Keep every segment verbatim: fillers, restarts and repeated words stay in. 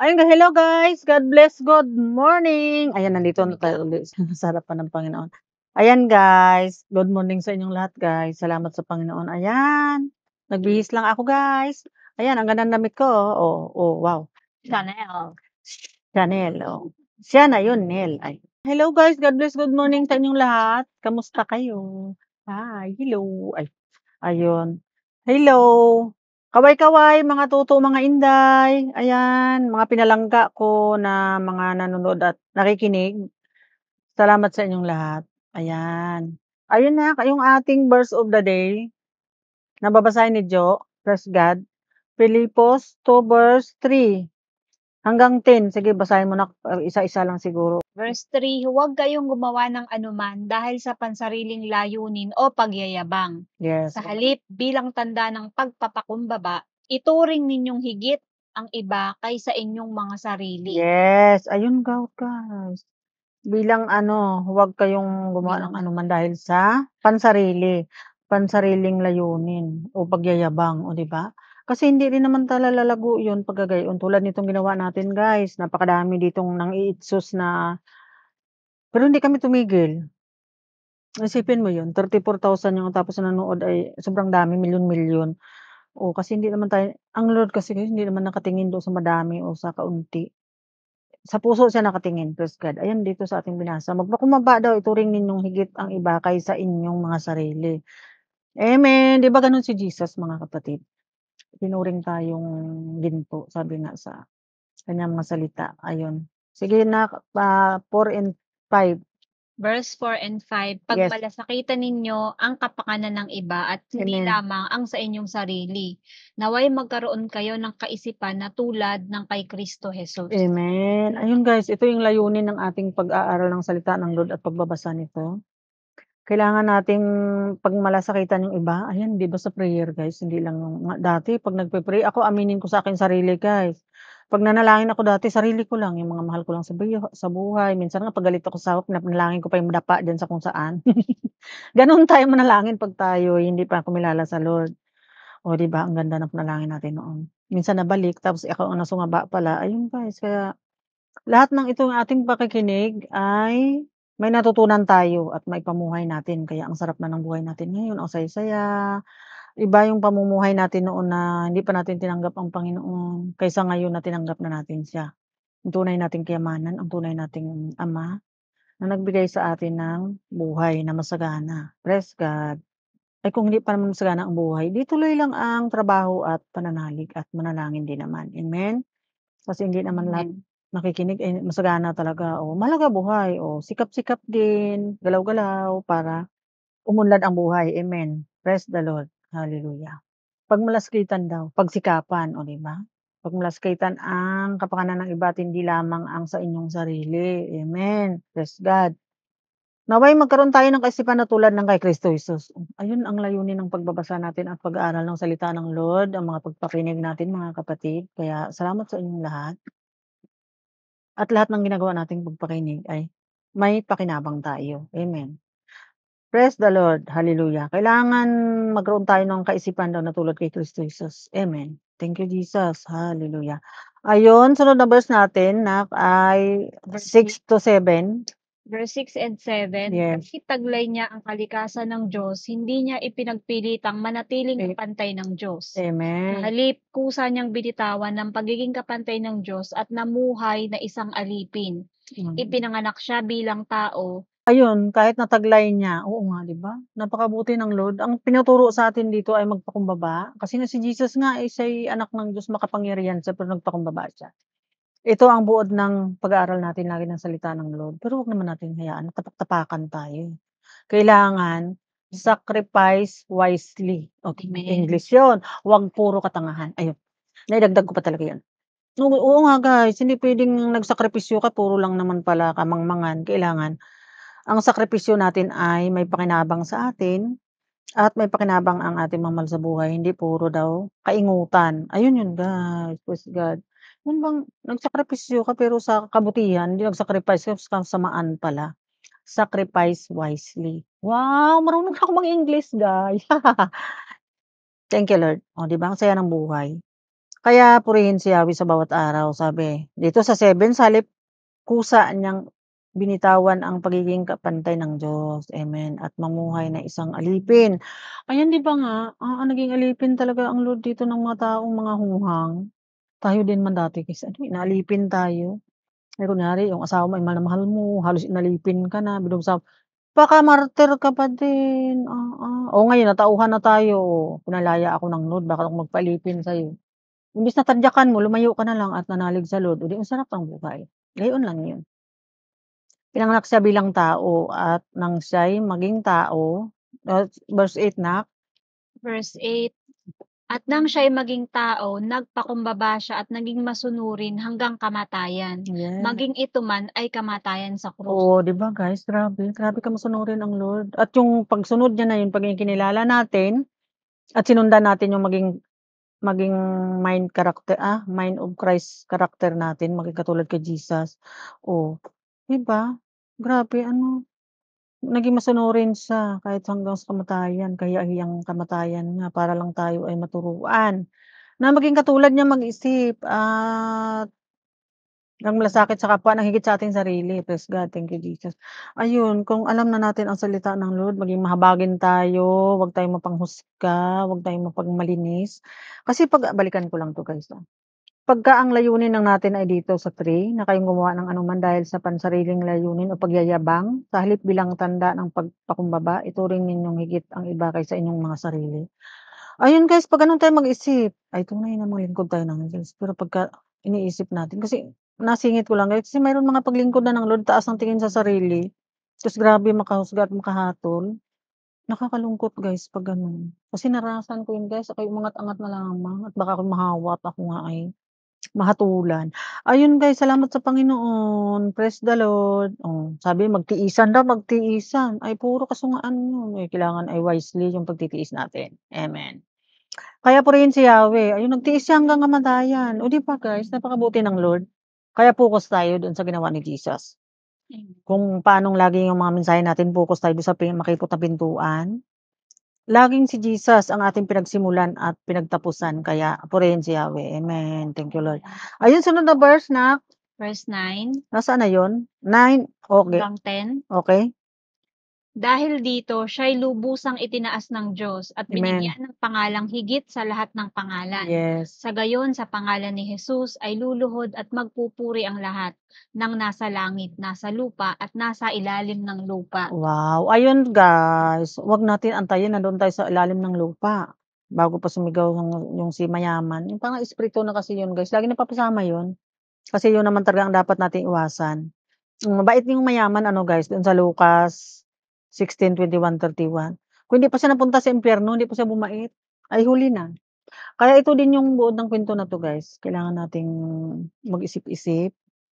Ayun nga, hello guys, God bless, good morning. Ayan, nandito na tayo ulit sa harapan ng Panginoon. Ayan guys, good morning sa inyong lahat guys. Salamat sa Panginoon. Ayan, nagbihis lang ako guys. Ayan, ang ganda ng damit ko. Oh, oh, wow. Chanel. Chanel, oh. Siya na yun, Nel. Ay. Hello guys, God bless, good morning sa inyong lahat. Kamusta kayo? Hi, hello. Ay, ayun. Hello. Kaway-kaway, mga tuto, mga inday. Ayan, mga pinalangga ko na mga nanonood at nakikinig. Salamat sa inyong lahat. Ayan. Ayun na, yung ating verse of the day na babasahin ni Jo, praise God. Filipos two verse three hanggang ten. Sige, basahin mo na uh, isa-isa lang siguro. Verse three, huwag kayong gumawa ng anuman dahil sa pansariling layunin o pagyayabang. Yes. Sa halip, bilang tanda ng pagpapakumbaba, ituring ninyong higit ang iba kaysa inyong mga sarili. Yes. Ayun, God, guys. Bilang ano, huwag kayong gumawa ng Bilang anuman dahil sa pansarili, pansariling layunin o pagyayabang, o 'di ba? Kasi hindi rin naman tala lalago 'yun pag gagayon tulad nitong ginawa natin guys, napakadami ditong nang-iitsos na pero hindi kami tumigil. Isipin mo 'yun, thirty-four thousand yung tapos nanonood ay sobrang dami, milyon-milyon. O kasi hindi naman tayo ang Lord kasi guys hindi naman nakatingin doon sa madami o sa kaunti. Sa puso siya nakatingin, praise God. Ayan dito sa ating binasa, magpakumbaba daw, ituring ninyong higit ang iba kaysa inyong mga sarili. Amen. 'Di ba gano'n si Jesus mga kapatid? Tinuring tayong ginto, sabi nga sa kanyang mga salita, ayun. Sige na, ah, four and five. Verse four and five, Yes. pagmalasakitan ninyo ang kapakanan ng iba at hindi Amen. lamang ang sa inyong sarili. Naway magkaroon kayo ng kaisipan na tulad ng kay Kristo Jesus. Amen. Ayun guys, ito yung layunin ng ating pag-aaral ng salita ng Lord at pagbabasa nito. Kailangan nating pagmalasakitan yung iba, ayan 'di ba sa prayer guys, hindi lang yung nga dati 'pag nagpe-pray ako aminin ko sa aking sarili guys, 'pag nanalangin ako dati sarili ko lang, yung mga mahal ko lang sa biho sa buhay, minsan nga 'pag galit ako sa hawak pinanalangin ko pa yung dapa diyan sa kung saan. Gano'n tayo manalangin 'pag tayo'y hindi pa kumilala sa Lord. Oh 'di ba ang ganda ng panalangin natin noon. Minsan nabalik tapos ako ang nasumaba pala, ayun guys kaya lahat ng itong ating pakikinig ay may natutunan tayo at maipamuhay natin kaya ang sarap na ng buhay natin ngayon, ang saya-saya. Iba yung pamumuhay natin noon na hindi pa natin tinanggap ang Panginoon, kaysa ngayon na tinanggap na natin siya. Ang tunay nating kayamanan, ang tunay nating Ama na nagbigay sa atin ng buhay na masagana. Praise God. Ay kung hindi pa naman masagana ang buhay, di tuloy lang ang trabaho at pananalig at manalangin din naman. Amen? Kasi hindi naman lahat Amen. nakikinig ay masagana talaga o mahalaga buhay o sikap-sikap din, galaw-galaw para umunlad ang buhay, amen. Praise the Lord, hallelujah. Pagmalaskitan daw, pagsikapan, o 'di ba? Pagmalaskitan ang kapakanan ng iba at hindi lamang ang sa inyong sarili, amen. Praise God. Naway magkaroon tayo ng kaisipan na tulad ng kay Kristo Jesus. Ayun ang layunin ng pagbabasa natin at pag-aaral ng salita ng Lord, ang mga pagpakinig natin mga kapatid. Kaya salamat sa inyong lahat. At lahat ng ginagawa nating pagpakinig ay may pakinabang tayo, amen. Praise the Lord, hallelujah. Kailangan magkaroon tayo ng kaisipan daw na tulad kay Kristo Jesus, amen. Thank you Jesus, hallelujah. Ayun, sunod na verse natin nak ay Verse six to seven. Verse six and seven, Yes. kasi taglay niya ang kalikasan ng Diyos, hindi niya ipinagpilitang manatiling A kapantay ng Diyos. Sa amen. halip, kusa niyang binitawan ng pagiging kapantay ng Diyos at namuhay na isang alipin. Mm. Ipinanganak siya bilang tao. Ayun, kahit nataglay niya, oo nga 'di ba? Napakabuti ng Lord. Ang tinuturo sa atin dito ay magpakumbaba, kasi nga si Jesus nga ay siya'y anak ng Diyos makapangyarihan siya pero nagpakumbaba siya. Ito ang buod ng pag-aaral natin lagi ng salita ng Lord, pero wag naman natin hayaan na tapak-tapakan tayo. Kailangan sacrifice wisely. Okay, Amen. English 'yun, wag puro katangahan. Ayun, naidagdag ko pa talaga 'yun. Oo, oo nga guys, hindi puwedeng nagsakripisyo ka puro lang naman pala kamangmangan. Kailangan ang sakripisyo natin ay may pakinabang sa atin at may pakinabang ang ating mga mahal sa buhay, hindi puro daw kaingutan. Ayun 'yun guys, praise God. 'Yun bang nagsakripisyo ka pero sa kabutihan, hindi nag-sacrifice ka sa kasamaan pala. Sacrifice wisely. Wow, marunong na ako mag-English guys. Thank you Lord. Oh 'di ba ang saya ng buhay. Kaya purihin si Yahweh sa bawat araw, sabi. Dito sa seven, sa halip kusa niyang binitawan ang pagiging kapantay ng Diyos, amen, at mamuhay na isang alipin. Ayan, 'di ba nga, ah, naging alipin talaga ang Lord dito ng mga taong mga hunghang. Tayo din man dati guys ano, inaalipin tayo. Eh, kunyari yung asawa mo ay mahal na mahal mo, halos inalipin ka na, binubusab baka martir ka pa din, oo. Oh, ngayon natauhan na tayo, oh, pinalaya ako ng Lord bakit ako magpaalipin sa'yo. Imbes na tadyakan mo, lumayo ka na lang at manalig sa Lord, oh, 'di ang sarap ng buhay. Gayon lang 'yun. Pinanganak siya bilang tao at nang siya'y maging tao, at verse eight nak? Verse eight, "At nang siya'y maging tao, nagpakumbaba siya at naging masunurin hanggang kamatayan, Yes. maging ito man ay kamatayan sa krus." Oo, 'di ba guys, grabe, grabe ka masunurin ang Lord at yung pagsunod niya na yun, pagiging kinilala natin at sinundan natin yung maging maging mind character, ah, mind of Christ character natin, maging katulad kay Jesus. Oh, 'di ba? Grabe ano, naging masunurin siya kahit hanggang sa kamatayan, kahiya-hiyang kamatayan nga para lang tayo ay maturuan na maging katulad niya mag-isip at ng malasakit sa kapwa ng higit sa ating sarili. Praise God, thank you Jesus. Ayun, kung alam na natin ang salita ng Lord, maging mahabagin tayo, wag tayong mapanghusga, wag tayong mapagmalinis. Kasi 'pag balikan ko lang 'to guys, ah. Pagka ang layunin lang natin ay dito sa three na kayong gumawa ng anuman dahil sa pansariling layunin o pagyayabang, sa halip bilang tanda ng pagpakumbaba, ituring ninyong higit ang iba kaysa inyong mga sarili. Ayun guys, 'pag gano'n tayo mag-isip, ay tunay na maglingkod tayo ng Diyos. Pero pagka iniisip natin kasi nasingit ko lang guys, kasi mayroong mga paglingkod na ng Lord, taas ang tingin sa sarili, ta's grabe makahusga at makahatol. Nakakalungkot guys 'pag gano'n. Kasi naranasan ko 'yun guys, ako'y umangat-angat na lamang at baka ako'y mahawa at ako nga ay mahatulan. Ayun guys, salamat sa Panginoon, praise the Lord. Oh, sabi magtiisan daw, magtiisan, ay puro kasungaan 'yun, eh, kailangan ay wisely yung pagtitiis natin, amen. Kaya purihin si Yahweh, ayun nagtiis siya hanggang kamatayan. Oh, 'di ba guys, napakabuti ng Lord. Kaya focus tayo dun sa ginawa ni Jesus. Amen. Kung paanong lagi yung mga mensahe natin focus tayo dun sa pi makipot na pintuan. Laging si Jesus ang ating pinagsimulan at pinagtapusan kaya purihin si Yahweh, amen. Thank you Lord. Ayun sunod na verse nak, Verse nine nasaan na yun? nine, okey, hanggang ten, okey, "Dahil dito siya'y lubusang itinaas ng Diyos at amen. binigyan ng pangalang higit sa lahat ng pangalan. Yes. Sa gayon sa pangalan ni Jesus ay luluhod at magpupuri ang lahat ng nasa langit, nasa lupa at nasa ilalim ng lupa." Wow! Ayun guys, 'wag natin antayin nandoon tayo sa ilalim ng lupa, bago pa sumigaw yung yung si mayaman, yung parang espiritu na kasi yun guys, laging napapasama yun. Kasi yun naman talaga ang dapat nating iwasan. Hmm, mabait yung mayaman ano guys, dun sa Lucas sixteen twenty-one thirty-one. Kung hindi pa siya napunta sa impyerno, hindi pa siya bumait, ay huli na. Kaya ito din yung buod ng kuwento na 'to guys, kailangan nating mag-isip-isip.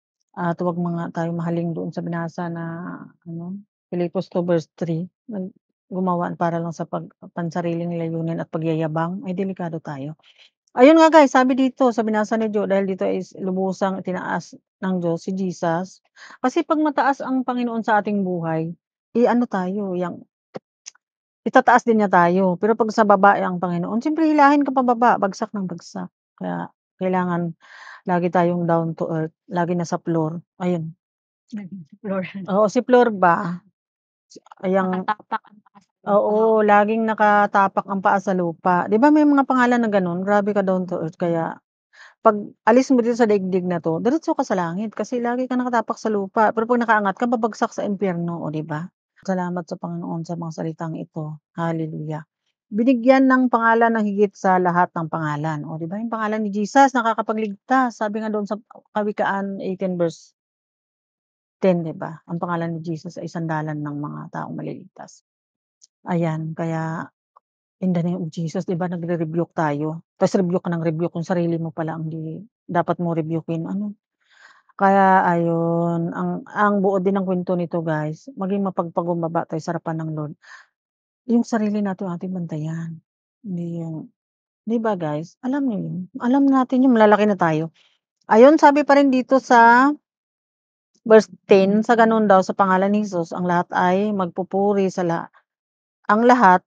At huwag mga tayong mahaling doon sa binasa na ano, Filipos two verse three, nag gumawa para lang sa pag pansariling layunin at pagyayabang, ay delikado tayo. Ayun nga guys, sabi dito sa binasa ni Joe dahil dito is lubusang itinaas ng Diyos si Jesus. Kasi 'pag mataas ang Panginoon sa ating buhay, i-ano tayo, yang itataas din niya tayo. Pero 'pag sa baba ang Panginoon, siyempre hilahin ka pababa, bagsak ng bagsak. Kaya kailangan lagi tayong down to earth, lagi nasa floor, ayun. Naging floor. Oo, si Flor ba, yang Nakatapak ang paa sa lupa. oo, laging nakatapak ang paa sa lupa. 'Di ba may mga pangalan na gano'n, grabe ka down to earth kaya 'pag alis mo dito sa daigdig na 'to, diretso ka sa langit kasi lagi kang nakatapak sa lupa, pero 'pag nakaangat ka babagsak sa impyerno, oh, 'di ba? Salamat sa Panginoon sa mga salitang ito, hallelujah. Binigyan ng pangalan na higit sa lahat ng pangalan, oh, 'di ba yung pangalan ni Jesus nakakapagligtas, sabi nga doon sa Kawikaan eighteen verse ten, 'di ba? Ang pangalan ni Jesus ay sandalan ng mga taong maliligtas. Ayan, kaya in the name of Jesus, 'di ba nagre-rebuke tayo, ta's rebuke ka ng rebuke kung sarili mo pala ang di dapat mong rebuke-in, ano. Kaya ayun, ang ang buod din ng kuwento nito guys, maging mapagpakumbaba tayo sa harapan ng Lord. Yung sarili natin ang ating bantayan, hindi yung 'di ba guys, alam niyo yun? Alam natin yung malalaki na tayo. Ayun, sabi pa rin dito sa verse ten, sa gano'n daw sa pangalan ni Jesus ang lahat ay magpupuri sa la ang lahat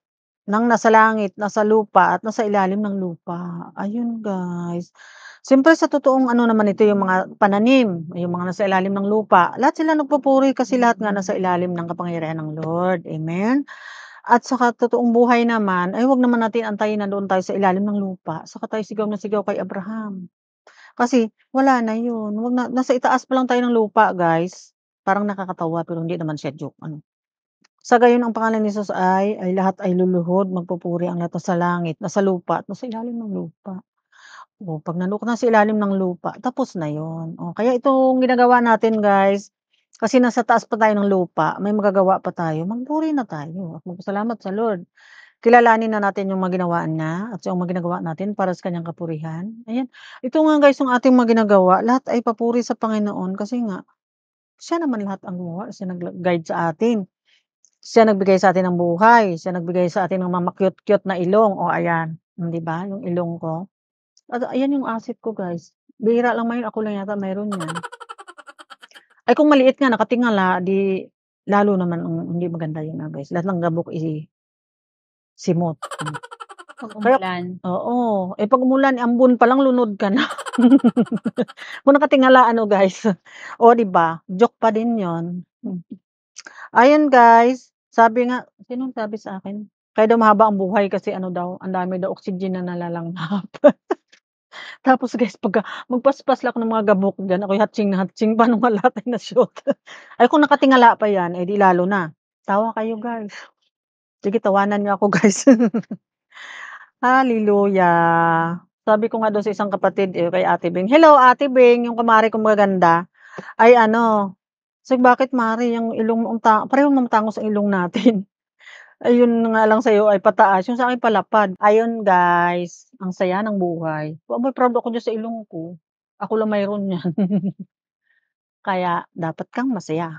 ng nasa langit, nasa lupa, at nasa ilalim ng lupa. Ayun guys. Siyempre sa totoong ano naman ito yung mga pananim, yung mga nasa ilalim ng lupa, lahat sila nagpupuri kasi lahat nga nasa ilalim ng kapangyarihan ng Lord, amen? At saka totoong buhay naman ay wag naman natin antayin na doon tayo sa ilalim ng lupa saka tayo sigaw na sigaw kay Abraham. Kasi wala na yun, wag na nasa itaas pa lang tayo ng lupa guys. Parang nakakatawa pero hindi naman siya joke ano. Sa gayon ang pangalan ni Jesus ay ay lahat ay luluhod, magpupuri ang lahat nasa langit, nasa lupa, at nasa ilalim ng lupa. Oh, 'pag nandun ka na sa ilalim ng lupa tapos na yun. Oh, kaya itong ginagawa natin guys, kasi nasa taas pa tayo ng lupa, may magagawa pa tayo, magpuri na tayo at magpasalamat sa Lord. Kilalanin na natin yung mga ginawa niya at yung mga ginagawa natin para sa kanyang kapurihan, ayan. Ito nga guys yung ating mga ginagawa, lahat ay papuri sa Panginoon kasi nga, siya naman lahat ang gumawa, siya nag-guide sa atin. Siya nagbigay sa atin ng buhay, siya nagbigay sa atin ng mga ma-cute-cute na ilong, oh, ayan, hmm, 'di ba yung ilong ko. At ayan yung asset ko guys, bihira lang ngayon ako lang yata mayro'n niyan. Ay kung maliit nga nakatingala, 'di lalo naman ang hindi maganda yun nga guys, lahat ng gabok, eh simot, hmm. 'Pag Kaya umulan. oo, eh, 'pag umulan ambon pa lang lunod ka na. Kung nakatingala ano guys, oh, 'di ba, joke pa din yun, hmm. Ayun guys, sabi nga sinong sabi sa akin? Kaya daw mahaba ang buhay kasi ano daw, ang dami daw oxygen na nalalanghap. Tapos guys pagka magpaspas lang ako ng mga gabok diyan, ako'y hatching na hatching paano nga lahat ay na-shoot. Ay kung nakatingala pa yan, eh, 'di lalo na. Tawa kayo guys. Sige tawanan niyo ako guys. Hallelujah. Sabi ko nga dun sa isang kapatid, eh, kay Ate Beng, "Hello Ate Beng," yung kumare kong magaganda, ay ano, sabi "Bakit mare yung ilong mo ang ta pareho namang tangos ang ilong natin." Ay yun nga lang sa'yo ay pataas, yung sa'kin palapad. Ayun guys, ang saya ng buhay. Aba'y proud ako diyan sa ilong ko, ako lang mayro'n niyan. Kaya dapat kang masaya.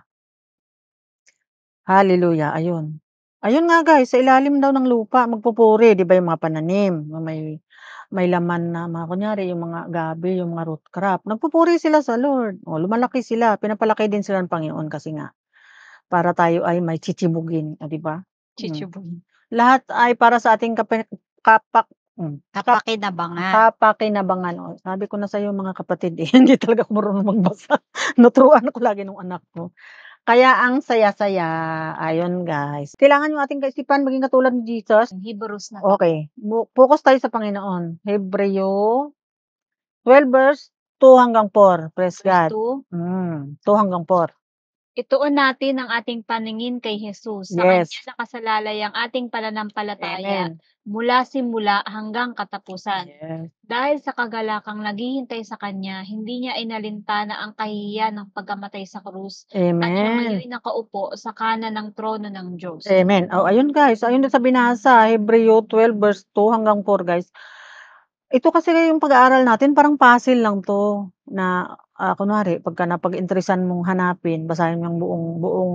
Hallelujah, ayun. Ayun nga guys, sa ilalim daw ng lupa magpupuri, 'di ba yung mga pananim na may may laman na mga kunyari yung mga gabi, yung mga root crop, nagpupuri sila sa Lord. Oh, lumalaki sila, pinapalaki din sila ng Panginoon kasi nga para tayo ay may tsitsibugin, oh, 'di ba? Hmm. Tsitsibugin. Lahat ay para sa ating kape kapak hmm, kap Kapakinabangan. kapakinabangan. Oh, sabi ko na sa'yo mga kapatid, eh, hindi talaga ako marunong magbasa. Nuturuan ako lagi nung anak ko. Kaya ang saya-saya, ayun guys. Kailangan yung ating kaisipan maging katulad ni Jesus. Hebrews na tayo. Okey, bu focus tayo sa Panginoon. Hebreo twelve verse two hanggang four, praise Verse God. two. Hmm, two hanggang four. Ituon natin ang ating paningin kay Jesus, sa kanya Yes. nakasalalay ang ating pananampalataya, Amen. mula simula hanggang katapusan. Yes. Dahil sa kagalakang naghihintay sa kanya, hindi niya inalintana ang kahihiyan ng pagkamatay sa krus, at siya Amen. ngayo'y nakaupo sa kanan ng trono ng Diyos. Amen. Oh, ayun guys, ayun din sa binasa, Hebreo twelve verse two hanggang four guys. Ito kasi yung pag-aaral natin parang puzzle lang 'to na, ah, kunwari pagka napag-interesan mong hanapin, basahin mo yung buong buong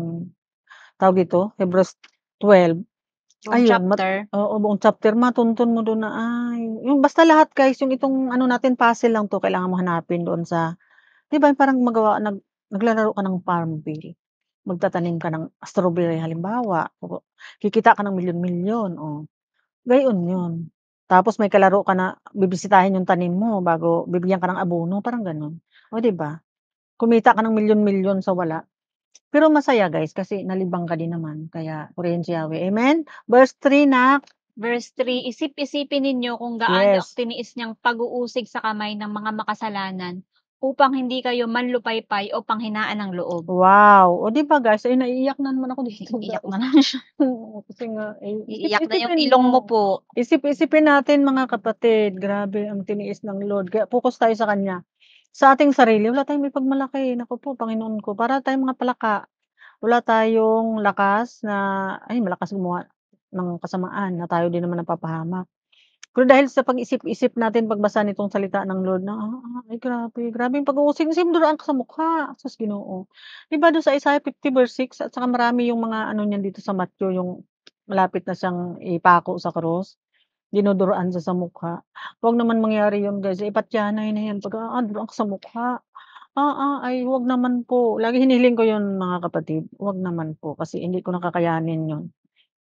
tawag dito, Hebrews twelve, Buong ayun mat chapter. oo, buong chapter matuntun mo dun na, ay yung basta lahat guys yung itong ano natin puzzle lang 'to kailangan mo hanapin doon sa 'di ba parang magawa nag naglalaro ka ng Farmville, magtatanim ka ng strawberry halimbawa, o kikita ka ng milyon-milyon, oh, gayon yun. Tapos may kalaro ka na bibisitahin yung tanim mo bago bibigyan ka ng abono, parang gano'n. Oh, 'di ba? Kumita ka ng milyon-milyon sa wala. Pero masaya guys kasi nalibang ka din naman kaya purihin si Yahweh, amen. Verse three nak. Verse three, isip-isipin ninyo kung gaano ang Yes. tiniis niyang pag-uusig sa kamay ng mga makasalanan, upang hindi kayo manlupaypay o panghinaan ng loob. Wow, oh, 'di ba guys, ay naiiyak na naman ako dito Iiyak guys. na naman siya. Oo, kasi nga, eh, Iiyak na yung isip-isipin ilong mo mo. po. Isip-isipin natin mga kapatid, grabe ang tiniis ng Lord kaya focus tayo sa kanya. Sa ating sarili wala tayong maipagmalaki, naku po Panginoon ko, para tayong mga palaka. Wala tayong lakas na ay malakas gumawa ng kasamaan na tayo din naman napapahamak. Pero dahil sa pag-isip-isip natin pagbasa nitong salita ng Lord na, ah, ay grabe, grabe yung pag-uusig kasi dumaan ka sa mukha, sus Ginoo. 'Di ba dun sa Isaiah fifty verse six at saka marami yung mga ano niyan dito sa Matthew yung malapit na siyang ipako sa krus, dinuduraan siya sa mukha. Wag naman mangyari yun guys, ipatyanay na yan pagka, ah, duruan ka sa mukha. Ah, ah, ay wag naman po, lagi hinihiling ko yun mga kapatid, wag naman po kasi hindi ko na kakayanin yun.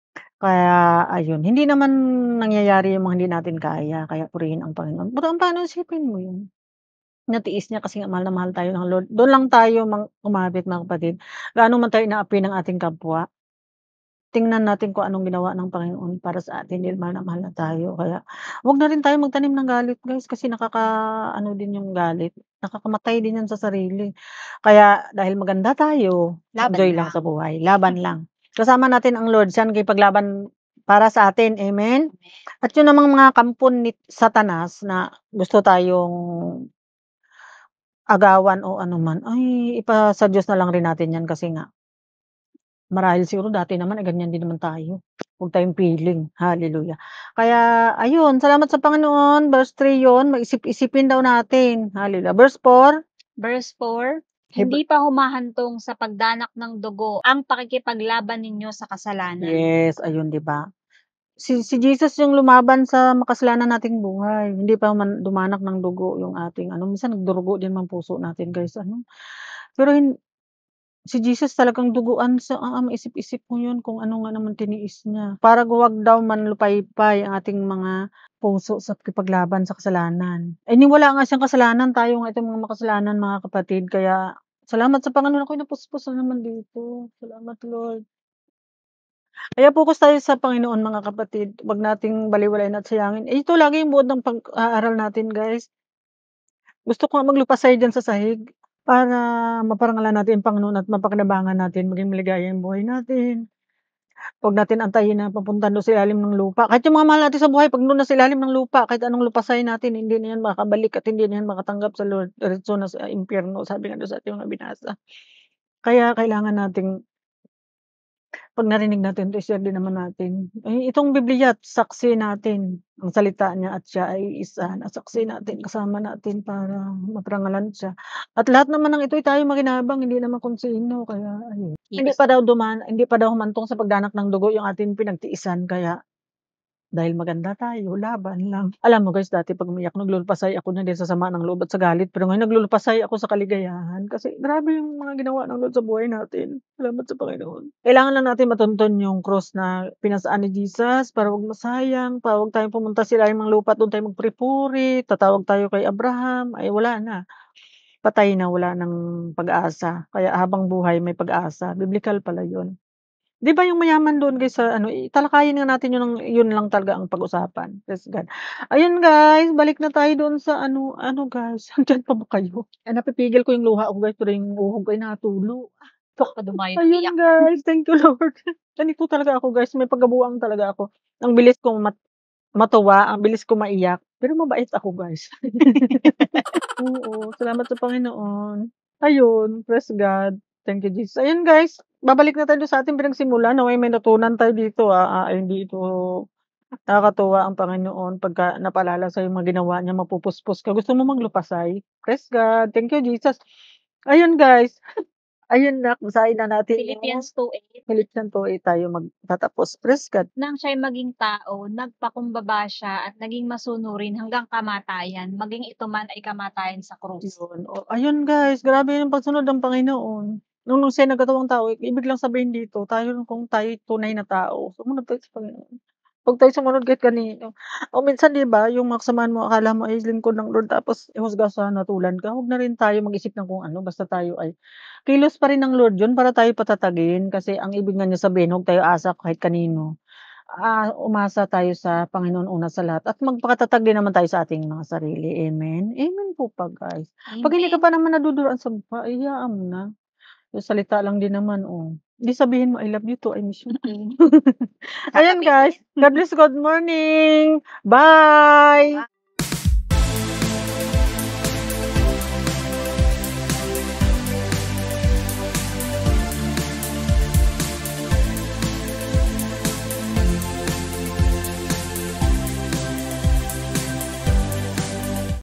Kaya ayun, hindi naman nangyayari yung mga hindi natin kaya, kaya purihin ang Panginoon. Pero ang paano isipin mo yun, natiis niya kasi nga mahal na mahal tayo ng Lord. Dun lang tayo mang kumapit mga kapatid, gaano man tayo inaapi ng ating kapwa. Tingnan natin kung anong ginawa ng Panginoon para sa atin dahil mahal na mahal na tayo. Kaya wag na rin tayong magtanim ng galit guys, kasi nakakaano din yung galit, nakakamatay din yan sa sarili. Kaya dahil maganda tayo, Laban enjoy lang lang. sa buhay, laban lang. Kasama natin ang Lord, siya nakikipaglaban para sa atin, amen? At yun namang mga kampon ni Satanas na gusto tayong agawan o anuman, ay ipasa Diyos na lang rin natin yan kasi nga marahil siguro dati naman, eh, ganyan din naman tayo. Huwag tayong piling, hallelujah. Kaya ayun, salamat sa Panginoon, verse three yun, mag-isip-isipin daw natin, hallelujah. Verse four, Verse four, Heb hindi pa humahantong sa pagdanak ng dugo ang pakikipaglaban ninyo sa kasalanan. yes, ayun 'di ba? Si si Jesus yung lumaban sa makasalanan nating buhay, hindi pa man dumanak ng dugo yung ating ano, minsan nagdurugo din ang puso natin guys ano. Pero hin si Jesus talagang duguan sa ah, maisip-isip mo yun kung ano nga naman tiniis niya, para huwag daw manlupaypay ang ating mga puso sa pakikipaglaban sa kasalanan. Eh, ni wala nga siyang kasalanan, tayo nga itong mga makasalanan mga kapatid, kaya salamat sa Panginoon ako'y napuspos na naman dito. Salamat Lord. Kaya focus tayo sa Panginoon mga kapatid, wag nating balewalain at sayangin. Eh, ito lagi yung buod ng pag-aaral natin guys. Gusto ko nga maglupasay diyan sa sahig, para maparangalan natin ang Panginoon at mapakinabangan natin, maging maligaya yung buhay natin. Huwag natin antayin na papunta dun sa ilalim ng lupa. Kahit yung mga mahal natin sa buhay 'pag dun na sa ilalim ng lupa, kahit anong lupasain natin hindi na yan makakabalik at hindi na yan makatanggap sa Lord, diretso na sa impyerno, sabi nga dun sa ating mga binasa. Kaya kailangan nating 'pag narinig natin 'to, i-share din naman natin. Eh, itong Bibliya saksi natin, ang salita niya at siya ay isa na saksi natin, kasama natin para maparangalan siya. At lahat naman ng ito'y tayo makinabang, hindi naman kung sino, kaya ayun. Hindi Yes. pa daw duman hindi pa daw humantong sa pagdanak ng dugo yung ating pinagtiisan, kaya dahil maganda tayo, laban lang. Alam mo guys, dati 'pag umiyak naglulupasay ako na din sa sama ng loob at sa galit, pero ngayon naglulupasay ako sa kaligayahan kasi grabe yung mga ginawa ng Lord sa buhay natin. Salamat sa Panginoon. Kailangan lang natin matunton yung cross na pinasaan ni Jesus para 'wag masayang, para 'wag tayong pumunta sa ilalim ng lupa at dun tayo magpuri-puri, tatawag tayo kay Abraham, ay wala na, patay na, wala ng pag-asa. Kaya habang buhay may pag-asa, biblical pala yun. 'Di ba yung mayaman doon guys sa ano, eh, talakayin nga natin yun ng yun lang talaga ang pag-usapan, praise God. Ayun guys, balik na tayo doon sa ano ano guys, andiyan pa ba kayo? Eh, napipigil ko yung luha ko guys, pero yung uhog ko ay natulo. Baka dumayo ng Ayun iyak. guys, thank you Lord. Ganito talaga ako guys, may paggabuang talaga ako. Ang bilis kong mat matuwa, ang bilis kong maiyak, pero mabait ako guys. Oo, salamat sa Panginoon. Ayun, praise God. Thank you Jesus. Ayun guys, babalik na tayo dun sa ating pinagsimulan, nawa'y may natutunan tayo dito, ah, ah, hindi ito nakakatuwa ang Panginoon pagka napaalala sa'yo yung mga ginawa niya, mapupuspos ka, gusto mo maglupasay? Praise God, thank you Jesus. Ayun guys, ayun na, basahin na natin yung Philippians two eight, Philippians two eight tayo magtatapos. Praise God. nang siya'y maging tao, nagpakumbaba siya at naging masunurin hanggang kamatayan, maging ito man ay kamatayan sa krus. Yun, oh, ayun guys, grabe yung pagsunod ng Panginoon. Nung nung siya'y nagkatawang tao, ibig lang sabihin dito, tayo kung tayo'y tunay na tao, sumunod tayo sa Panginoon. Huwag tayo sumunod kahit kanino. O minsan 'di ba, yung mga kasamahan mo akala mo ay lingkod ng Lord tapos ihusga sa hatulan ka, huwag na rin tayo mag-isip ng kung ano, basta tayo ay kilos pa rin ng Lord yun para tayo patatagin. Kasi ang ibig nga niya sabihin, huwag tayo asa kahit kanino. Ah, umasa tayo sa Panginoon una sa lahat at magpakatatag din naman tayo sa ating mga sarili, amen? Amen po pa guys. 'Pag hindi ka Amen. pa naman naduduroan sa buhay, hayaan mo na. Yung salita lang din naman, oh. 'Di sabihin mo, "I love you too, I miss you too." Ayan guys, Sasabihin. God bless, good morning. Bye.